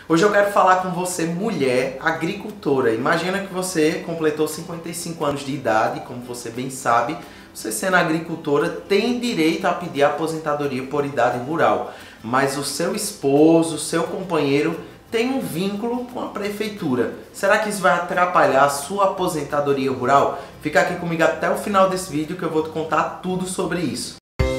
Hoje eu quero falar com você, mulher agricultora. Imagina que você completou 55 anos de idade, como você bem sabe. Você sendo agricultora tem direito a pedir aposentadoria por idade rural. Mas o seu esposo, seu companheiro tem um vínculo com a prefeitura. Será que isso vai atrapalhar a sua aposentadoria rural? Fica aqui comigo até o final desse vídeo que eu vou te contar tudo sobre isso.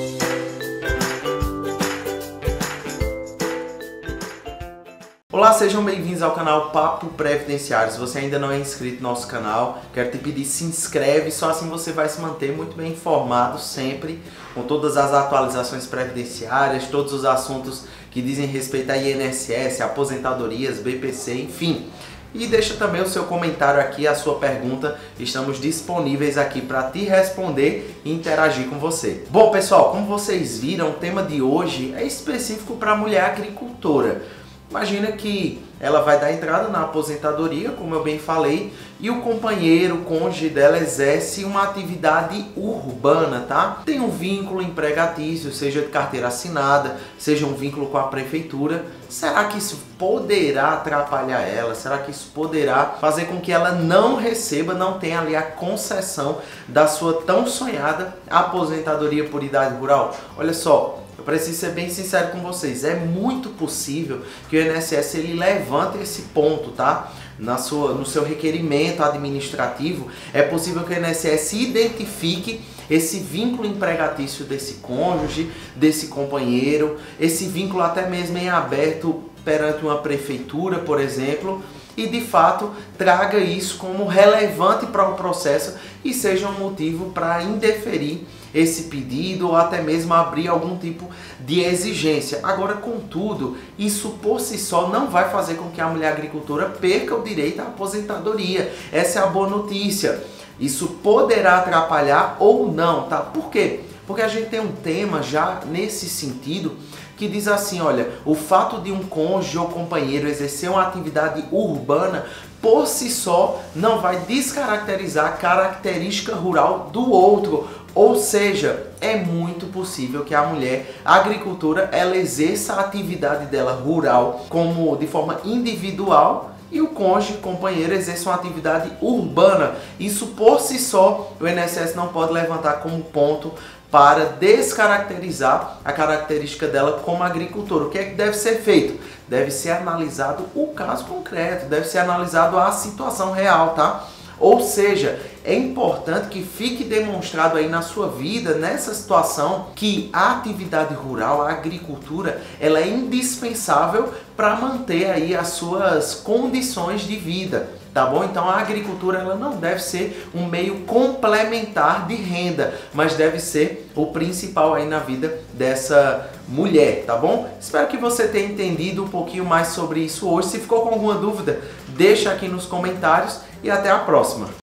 Olá, sejam bem-vindos ao canal Papo Previdenciário. Se você ainda não é inscrito no nosso canal, quero te pedir, se inscreve, só assim você vai se manter muito bem informado sempre com todas as atualizações previdenciárias, todos os assuntos que dizem respeito a INSS, aposentadorias, BPC, enfim. E deixa também o seu comentário aqui, a sua pergunta, estamos disponíveis aqui para te responder e interagir com você. Bom pessoal, como vocês viram, o tema de hoje é específico para a mulher agricultora. Imagina que ela vai dar entrada na aposentadoria, como eu bem falei, e o companheiro, o cônjuge dela exerce uma atividade urbana, tá? Tem um vínculo empregatício, seja de carteira assinada, seja um vínculo com a prefeitura. Será que isso poderá atrapalhar ela? Será que isso poderá fazer com que ela não receba, não tenha ali a concessão da sua tão sonhada aposentadoria por idade rural? Olha só, eu preciso ser bem sincero com vocês, é muito possível que o INSS ele levante esse ponto, tá? No seu requerimento administrativo, é possível que o INSS identifique esse vínculo empregatício desse cônjuge, desse companheiro, esse vínculo até mesmo em aberto perante uma prefeitura, por exemplo, e de fato traga isso como relevante para o processo e seja um motivo para indeferir esse pedido ou até mesmo abrir algum tipo de exigência. Agora, contudo, isso por si só não vai fazer com que a mulher agricultora perca o direito à aposentadoria. Essa é a boa notícia. Isso poderá atrapalhar ou não, tá? Por quê? Porque a gente tem um tema já nesse sentido que diz assim, olha, o fato de um cônjuge ou companheiro exercer uma atividade urbana por si só não vai descaracterizar a característica rural do outro. Ou seja, é muito possível que a mulher agricultora ela exerça a atividade dela rural como de forma individual e o cônjuge, companheiro, exerce uma atividade urbana. Isso por si só o INSS não pode levantar como ponto para descaracterizar a característica dela como agricultora. O que é que deve ser feito? Deve ser analisado o caso concreto, deve ser analisado a situação real, tá? Ou seja, é importante que fique demonstrado aí na sua vida, nessa situação, que a atividade rural, a agricultura, ela é indispensável para manter aí as suas condições de vida, tá bom? Então a agricultura ela não deve ser um meio complementar de renda, mas deve ser o principal aí na vida dessa mulher, tá bom? Espero que você tenha entendido um pouquinho mais sobre isso hoje. Se ficou com alguma dúvida, deixa aqui nos comentários e até a próxima.